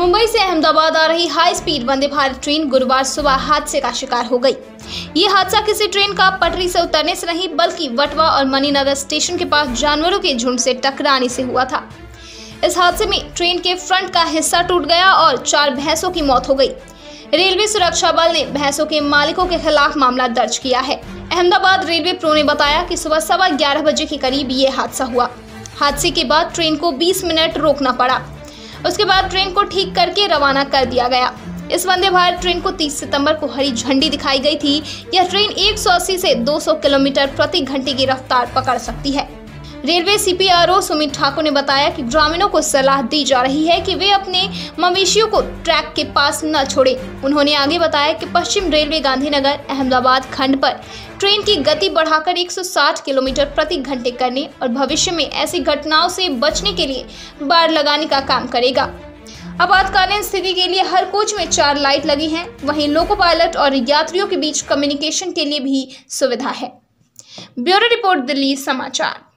मुंबई से अहमदाबाद आ रही high speed Vande Bharat train गुरुवार सुबह हादसे का शिकार हो गई। ये हादसा किसी ट्रेन का पटरी से उतरने से नहीं बल्कि वटवा और मणिनगर स्टेशन के पास जानवरों के झुंड से टकराने से हुआ था। इस हादसे में ट्रेन के फ्रंट का हिस्सा टूट गया और 4 भैंसों की मौत हो गई। रेलवे सुरक्षा बल ने भैंसों के मालिकों के खिलाफ मामला दर्ज किया है। अहमदाबाद रेलवे प्रो ने बताया कि सुबह 11:15 बजे के करीब ये हादसा हुआ। हादसे के बाद ट्रेन को 20 मिनट रोकना पड़ा। उसके बाद ट्रेन को ठीक करके रवाना कर दिया गया। इस वंदे भारत ट्रेन को 30 सितंबर को हरी झंडी दिखाई गई थी। यह ट्रेन 180 से 200 किलोमीटर प्रति घंटे की रफ्तार पकड़ सकती है। रेलवे CPRO सुमित ठाकुर ने बताया कि ग्रामीणों को सलाह दी जा रही है कि वे अपने मवेशियों को ट्रैक के पास न छोड़ें। उन्होंने आगे बताया कि पश्चिम रेलवे गांधीनगर अहमदाबाद खंड पर ट्रेन की गति बढ़ाकर 160 किलोमीटर प्रति घंटे करने और भविष्य में ऐसी घटनाओं से बचने के लिए बाड़ लगाने का काम करेगा। आपातकालीन स्थिति के लिए हर कोच में 4 लाइट लगी हैं। वहीं लोको पायलट और यात्रियों के बीच कम्युनिकेशन के लिए भी सुविधा है। ब्यूरो रिपोर्ट, दिल्ली समाचार।